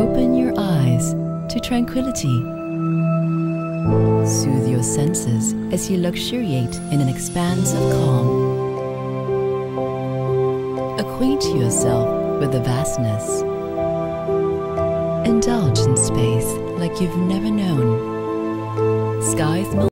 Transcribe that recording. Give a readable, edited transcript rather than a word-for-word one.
Open your eyes to tranquility. Soothe your senses as you luxuriate in an expanse of calm. Acquaint yourself with the vastness. Indulge in space like you've never known. Skies